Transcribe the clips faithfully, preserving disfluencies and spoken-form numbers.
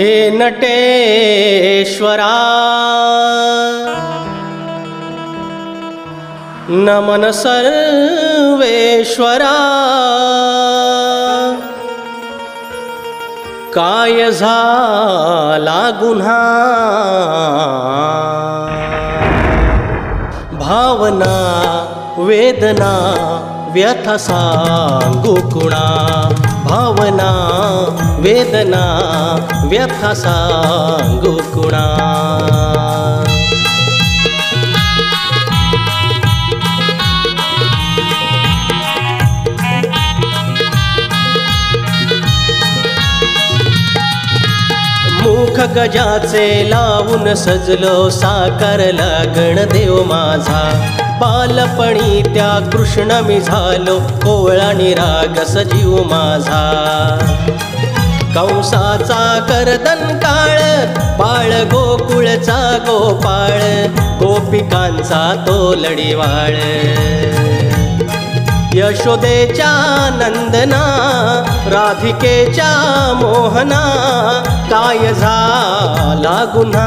हे नटेश्वरा नमन सर्वेश्वरा काय झाला गुन्हा भावना वेदना व्यथा सांगू कुणा भावना वेदना व्यथा सांगू कुणा मुख गजाचे लावून सजलो साकारला गणदेव माझा बालपणी त्या कृष्ण मी झालो कोवळा निराग सजीव माझा कंसाचा कर्दन काळ बाळ गोकुळचा गोपाळ गोपिकांचा तो लढीवाळ यशोदेच्या नंदना राधिकेच्या मोहना काय झाला गुन्हा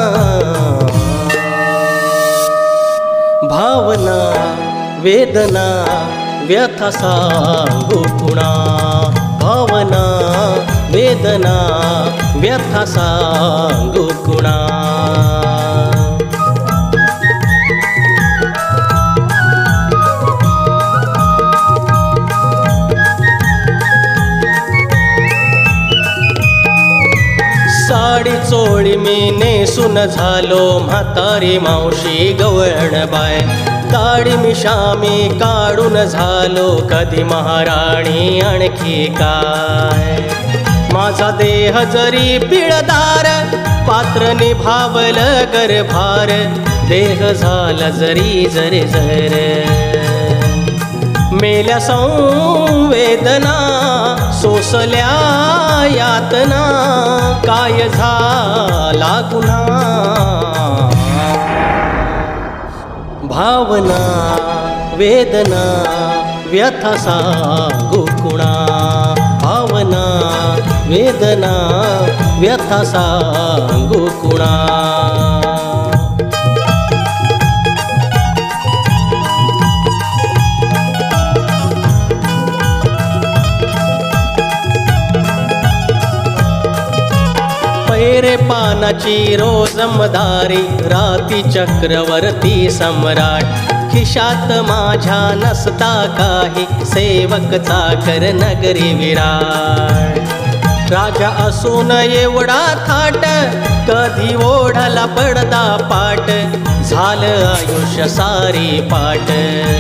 भावना वेदना व्यथा सांगू कुणा भावना वेदना व्यथा सांगू कुणा साडी चोळी मी नेसून झालो म्हातारी मावशी गवळण बाय दाढी मिशा मी काढून झालो कधी महाराणी आणखी काय माझा देह जरी पिळदार पात्र निभावलं गर्भार देह झाला जरी जरे जर मेल्या संवेदना सोसल्या यातना काय झाला गुन्हा भावना वेदना व्यथा सांगू कुणा भावना वेदना व्यथा सांगू कुणा पैरे पानाची रोज मदारी राती चक्रवर्ती सम्राट खिशात माझ्या नसता काही सेवक चाकर नगरी विराट राजा असून एवढा थाट कधी ओढला पडदा पाट झालं आयुष्य सारी पाट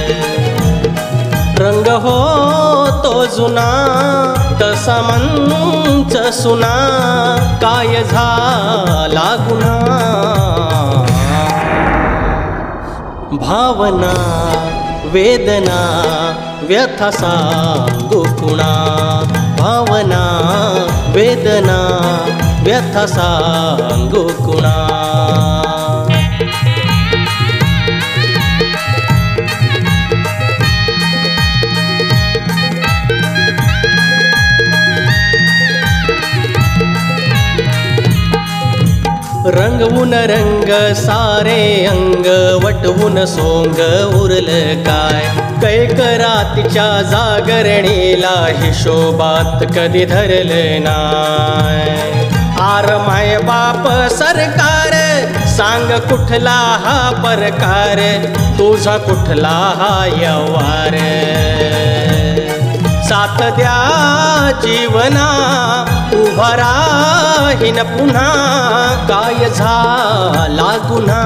रंग हो तो जुना तसा मंच सुना काय झाला गुन्हा भावना वेदना व्यथा सांगू कुणा भावना वेदना व्यथा सांगू कुणा रंगवून रंग सारे अंग वटवून सोंग उरलं काय कैकरातीच्या जागरणीला हिशोबात कधी धरलं नाय आर माय बाप सरकार सांग कुठला हा प्रकार तुझा कुठला हा व्यवहार साथ द्या जीवना उभा राहीन पुन्हा काय झाला गुन्हा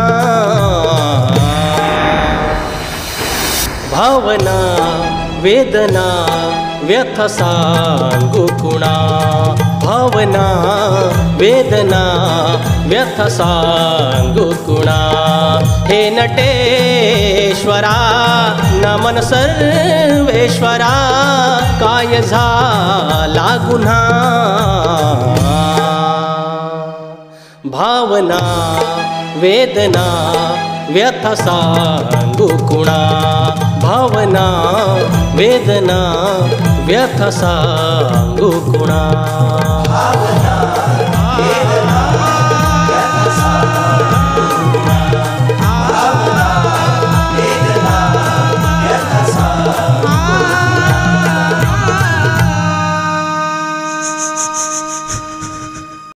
भावना वेदना व्यथा सांगू कुणा भावना वेदना व्यथा सांगू कुणा हे नटेश्वरा नमन सर्वेश्वरा काय झाला गुन्हा भावना वेदना व्यथा सांगू कुणा भावना वेदना व्यथा सांगू कुणा भावना